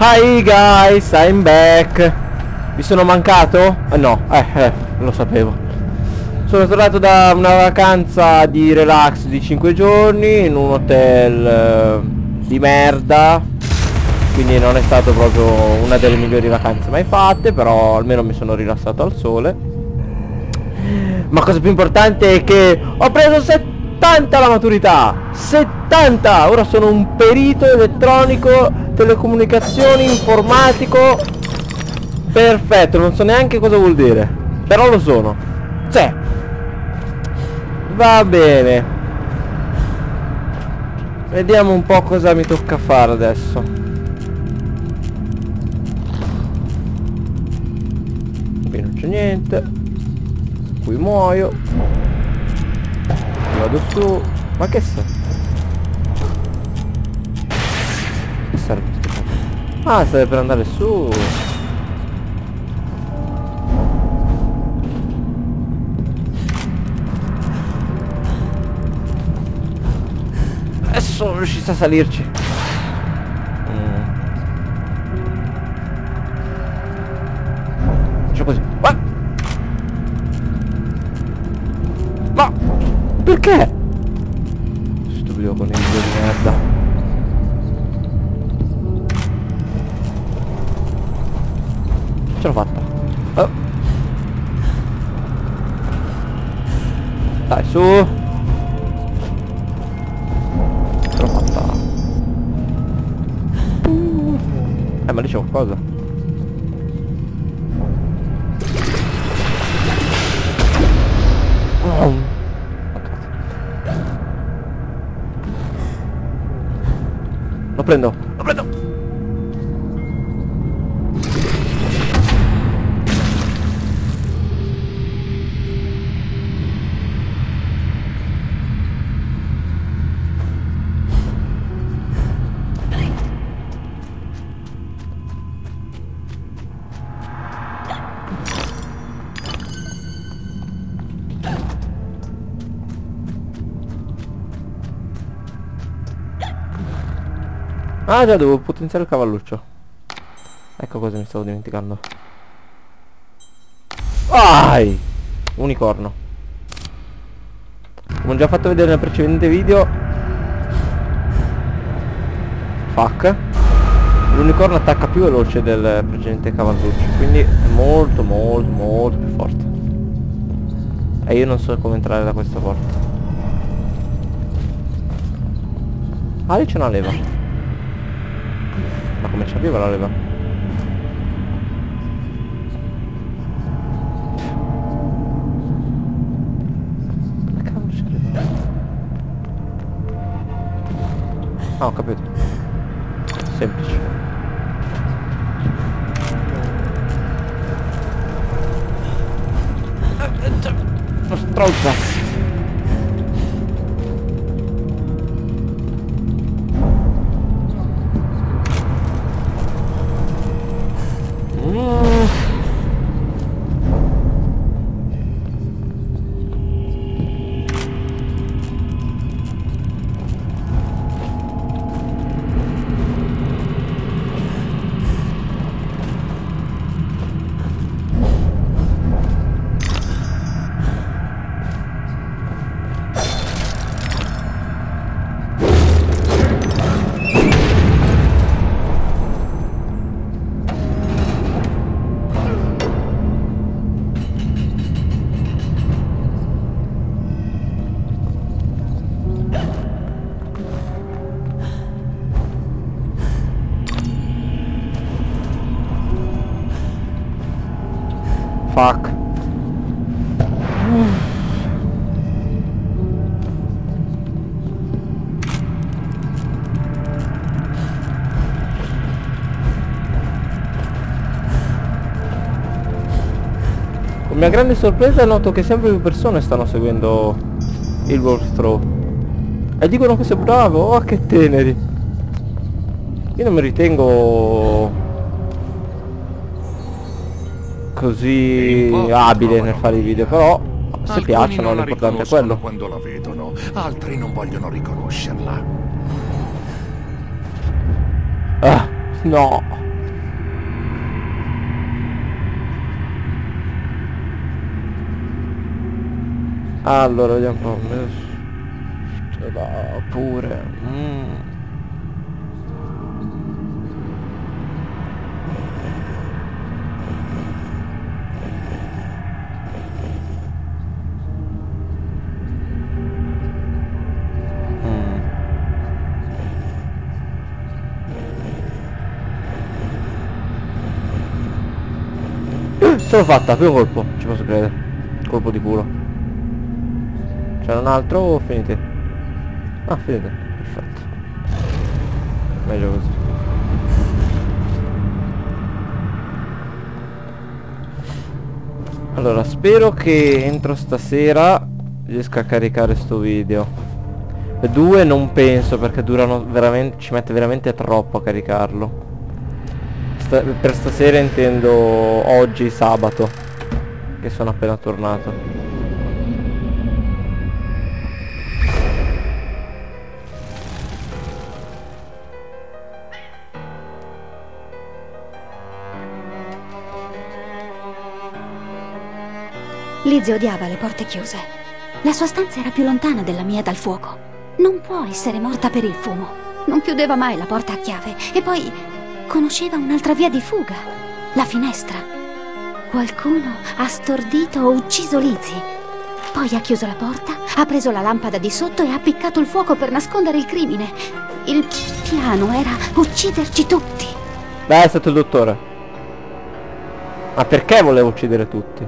Hi guys, I'm back. Vi sono mancato? No, lo sapevo. Sono tornato da una vacanza di relax di 5 giorni in un hotel di merda. Quindi non è stato proprio una delle migliori vacanze mai fatte, però almeno mi sono rilassato al sole. Ma cosa più importante è che ho preso 70 la maturità. 70! Ora sono un perito elettronico, telecomunicazioni, informatico. Perfetto, non so neanche cosa vuol dire, però lo sono. Cioè, va bene. Vediamo un po' cosa mi tocca fare adesso. Qui non c'è niente. Qui muoio. Vado su. Ma che sta? Che serve questo qua? Ah, serve per andare su. Adesso sono riuscito a salirci. Faccio così. Ma perché? Stupido con il video di merda. Ce l'ho fatta. Oh. Dai, su. Ce l'ho fatta. Ma lì c'è qualcosa. Lo prendo, lo prendo. Ah già, devo potenziare il cavalluccio. Ecco cosa mi stavo dimenticando. Vai! Unicorno. Come ho già fatto vedere nel precedente video. Fuck. L'unicorno attacca più veloce del precedente cavalluccio, quindi è molto molto molto più forte. E io non so come entrare da questa porta. Ah, lì c'è una leva. Ma come ci aveva la leva? Ma cavolo ci arriva? Ah, ho capito. Semplice. Lo strozza. Fuck. Con mia grande sorpresa noto che sempre più persone stanno seguendo il walkthrough e dicono che sei bravo. Oh, che teneri. Io non mi ritengo così abile nel fare i video, però se piacciono l'importante è quello. Quando la vedono, altri non vogliono riconoscerla. Ah, no. Allora, vediamo un po'. Ce l'ha pure. Ce l'ho fatta, primo colpo, ci posso credere. Colpo di culo. C'era un altro o finite? Ah, finite, perfetto. Meglio così. Allora, spero che entro stasera riesca a caricare sto video. 2 non penso, perché durano veramente, ci mette veramente troppo a caricarlo. Per stasera intendo oggi, sabato, che sono appena tornato. Lizzie odiava le porte chiuse. La sua stanza era più lontana della mia dal fuoco. Non può essere morta per il fumo. Non chiudeva mai la porta a chiave. E poi conosceva un'altra via di fuga. La finestra. Qualcuno ha stordito o ucciso Lizzie. Poi ha chiuso la porta, ha preso la lampada di sotto e ha appiccato il fuoco per nascondere il crimine. Il piano era ucciderci tutti. Beh, è stato il dottore. Ma perché voleva uccidere tutti?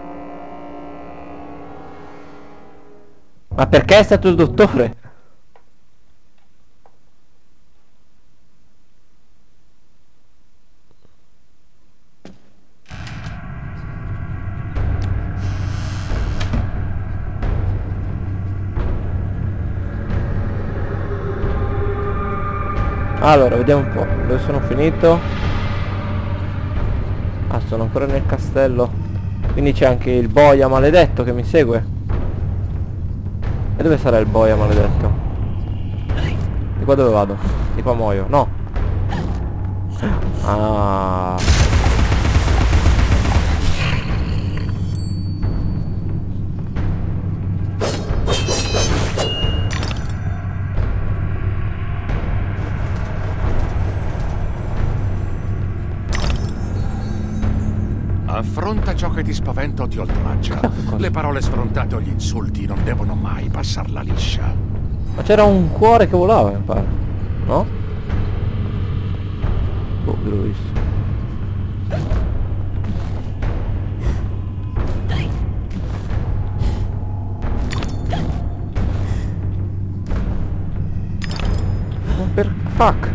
Ma perché è stato il dottore? Allora, vediamo un po'. Dove sono finito? Ah, sono ancora nel castello. Quindi c'è anche il boia maledetto che mi segue. E dove sarà il boia maledetto? Di qua dove vado? Di qua muoio. No. Ah. Affronta ciò che ti spaventa o ti oltraggia. Le parole sfrontate o gli insulti non devono mai passarla liscia. Ma c'era un cuore che volava, mi pare. No? Boh, l'ho visto. Ma per fuck.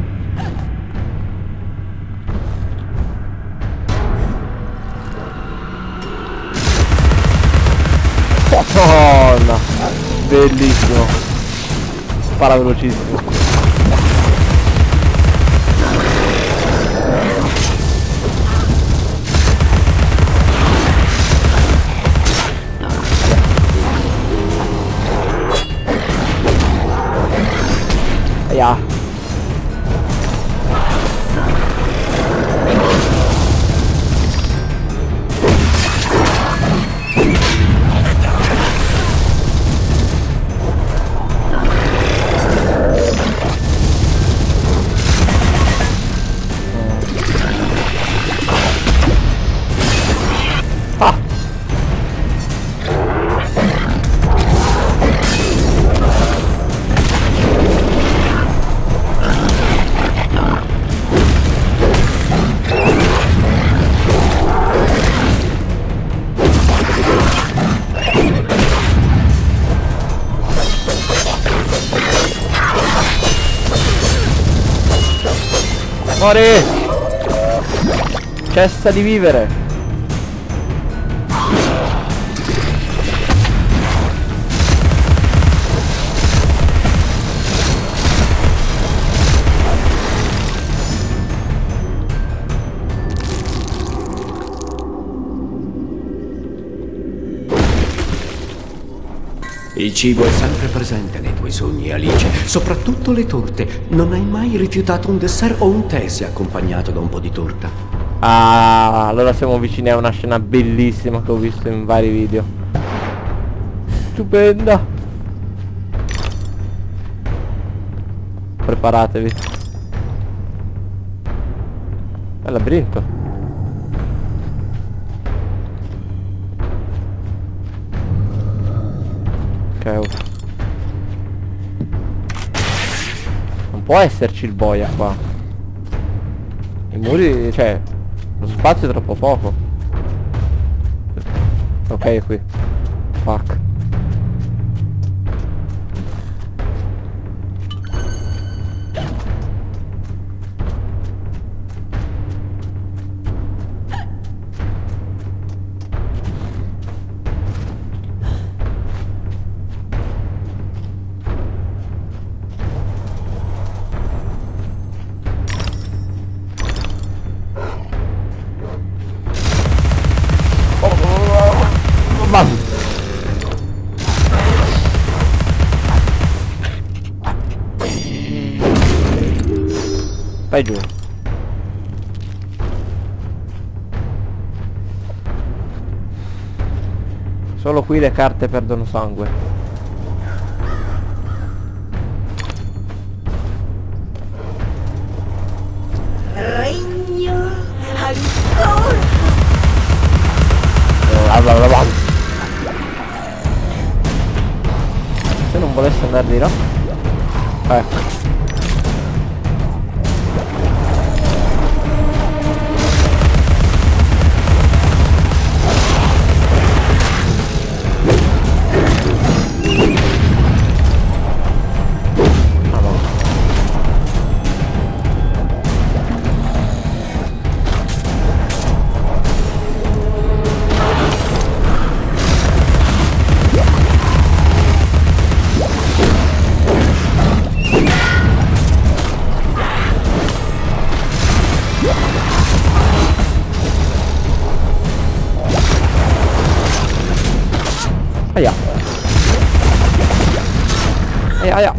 Madonna, bellissimo. Spara velocissimo. Aia. Muori! Cessa di vivere! Il cibo è sempre presente nei tuoi sogni, Alice, soprattutto le torte. Non hai mai rifiutato un dessert o un tè se accompagnato da un po' di torta. Ah, allora siamo vicini a una scena bellissima che ho visto in vari video. stupenda. Preparatevi. È il labirinto. Ok. Non può esserci il boia qua. I muri, cioè, lo spazio è troppo poco. Ok, è qui. Fuck. Vai giù. Solo qui le carte perdono sangue. Regno ancora. Se non volesse andare di là. Ecco. Aia. Aia, aia.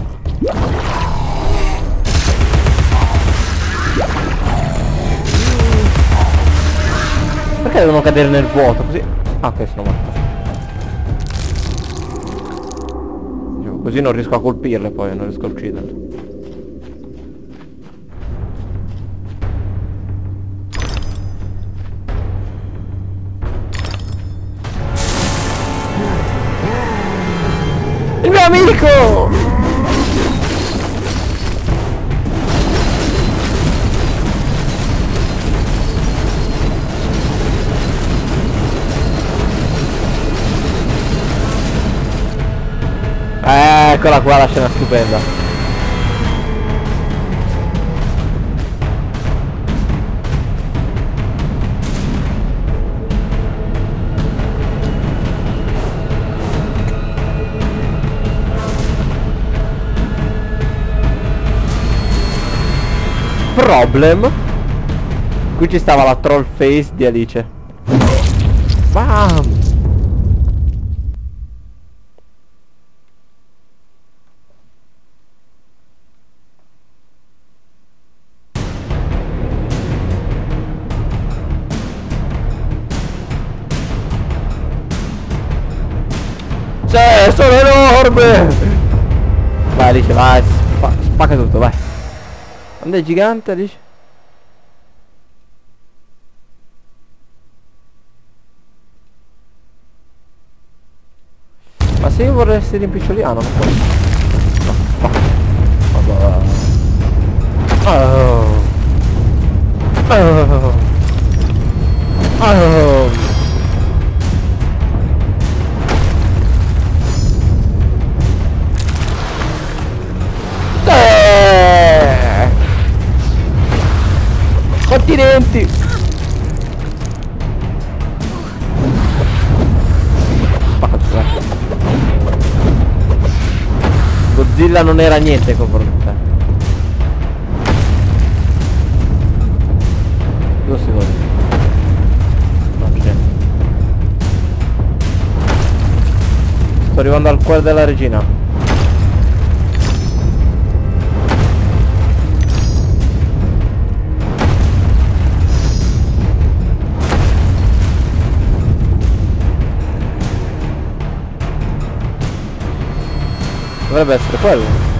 Perché devono cadere nel vuoto così? Ah, ok, sono morto. Così non riesco a colpirle poi, non riesco a ucciderle. Il mio amico! Eccola qua la scena stupenda. Problem. Qui ci stava la troll face di Alice. Bam! Sì, sono enorme! Vai Alice, vai, spacca tutto, vai. Quando è gigante Alice? Ma se io vorresti rimpiccioliano non puoi. No, no. Oh. Oh. Oh. Continenti! Godzilla non era niente confronto a te. 2 secondi. No, c'è. Sto arrivando al cuore della regina. Dovrebbe essere quello.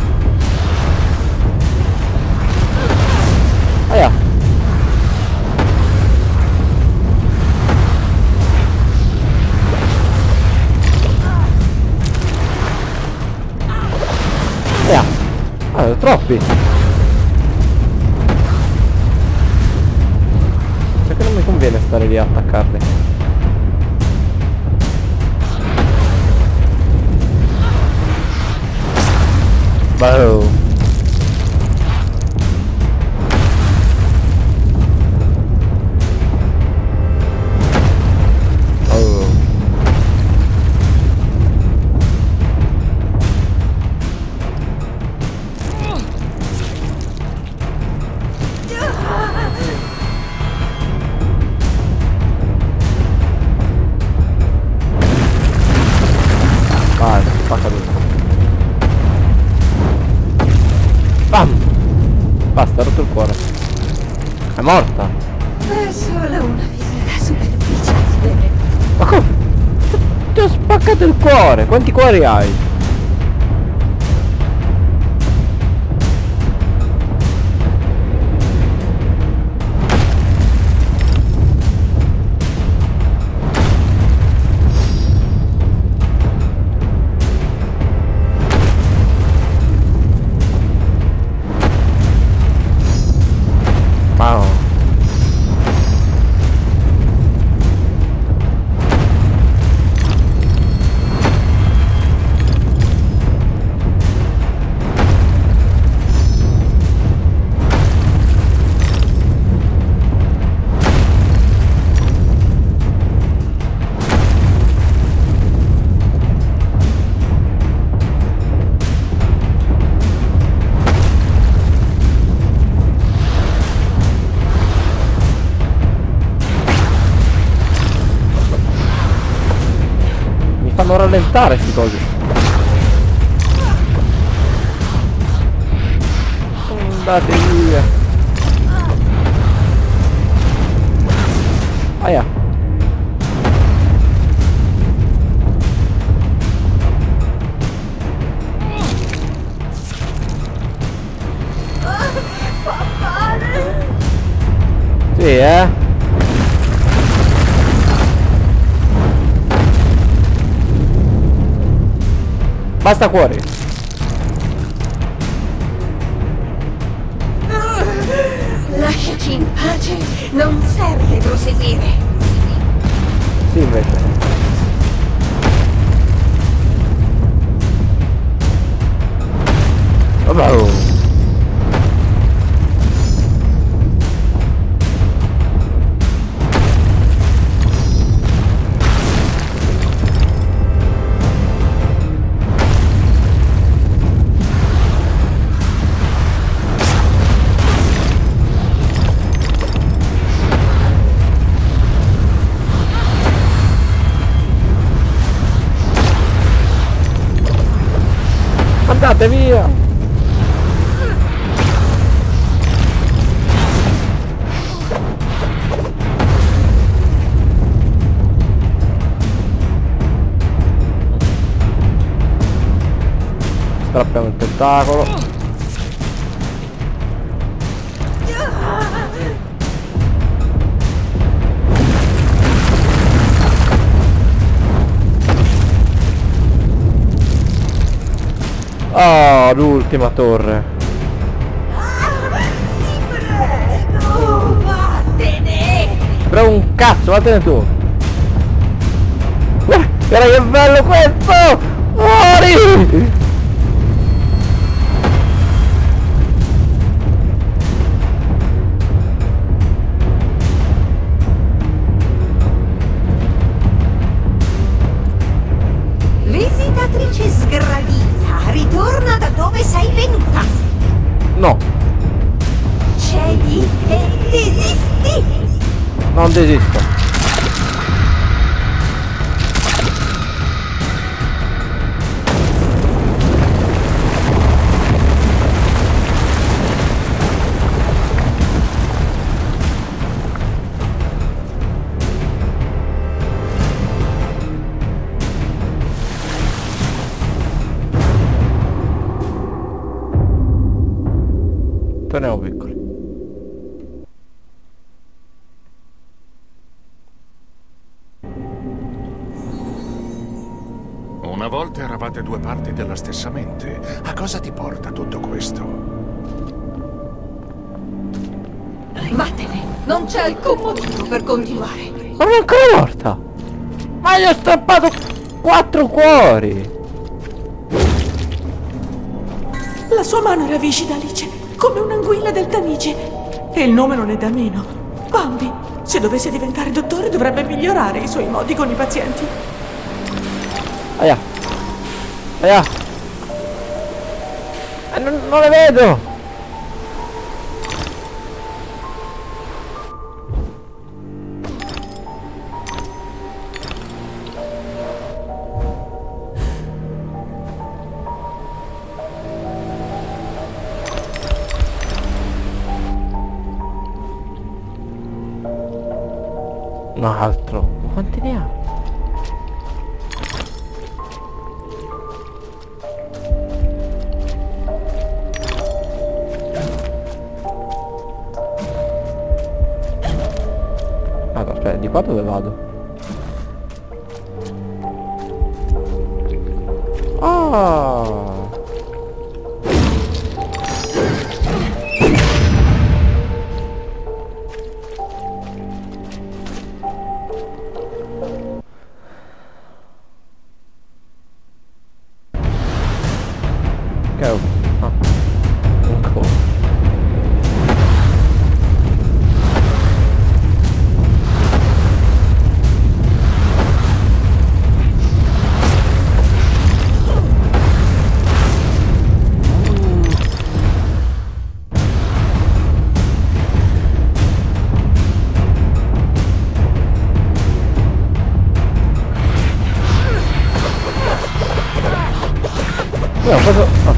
Aia. Aia. Ah, troppi. Perché non mi conviene stare lì a attaccarli. Boh. Oh. Vai, spacca tutto. Bam! Basta, ha rotto il cuore. È morta. È solo una visita superficiale. Ma come? Ti ho spaccato il cuore. Quanti cuori hai? Wow. Fanno rallentare sti cosi. Andate via. Aia. Fa male. Sì, Basta cuori. Lasciaci in pace. Non serve proseguire. Sì, invece. Vabbè. Andate via! Strappiamo il tentacolo. Oh, l'ultima torre. Ti prego, vattene. Però un cazzo, vattene tu. Guarda che bello questo! Muori! Visitatrice sgradita, ritorna da dove sei venuta. No, Cedi e desisti. non desisto. Una volta eravate due parti della stessa mente. A cosa ti porta tutto questo? Vattene, non c'è alcun motivo per continuare. Ma non è ancora morta! Ma gli ho strappato 4 cuori! La sua mano era viscida, Alice, come un'anguilla del Tamigi. E il nome non è da meno. Bambi, se dovesse diventare dottore dovrebbe migliorare i suoi modi con i pazienti. Aia! Aia! Non le vedo! Un altro. Quanti ne ha? Ah, aspetta, di qua dove vado? Ah! Go. Ah. Ancora. No, cosa... Ah.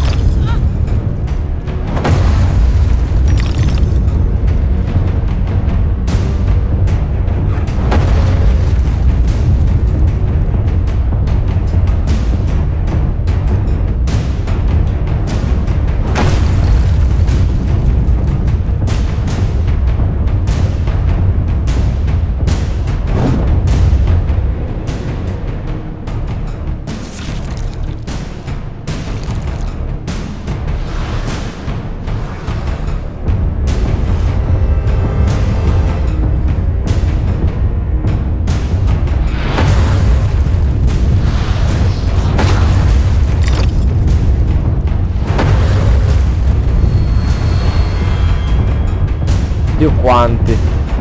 Dio quanti.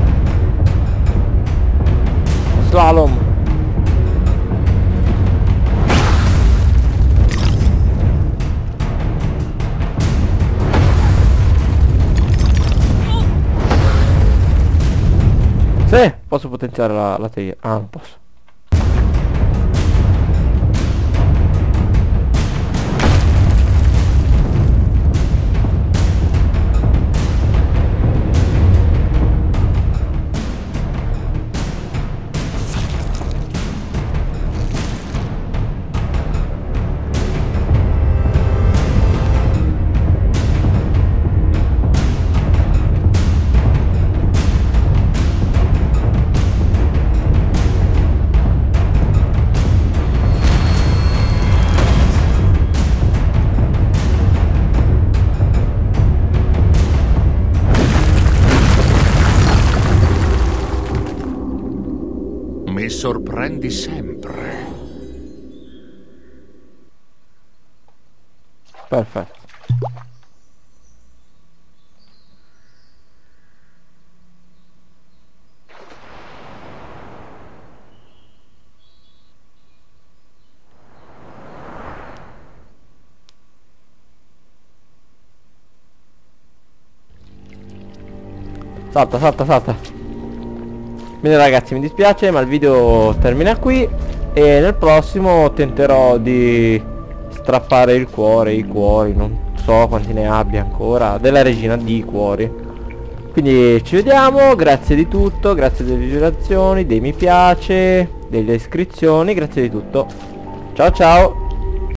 Slalom. Sì, posso potenziare la teglia. Ah, non posso. Mi sorprendi sempre. Perfetto. Salta, salta, salta. Bene ragazzi, mi dispiace ma il video termina qui e nel prossimo tenterò di strappare il cuore, i cuori, non so quanti ne abbia ancora, della regina di cuori. Quindi ci vediamo, grazie di tutto, grazie delle visualizzazioni, dei mi piace, delle iscrizioni, grazie di tutto. Ciao ciao!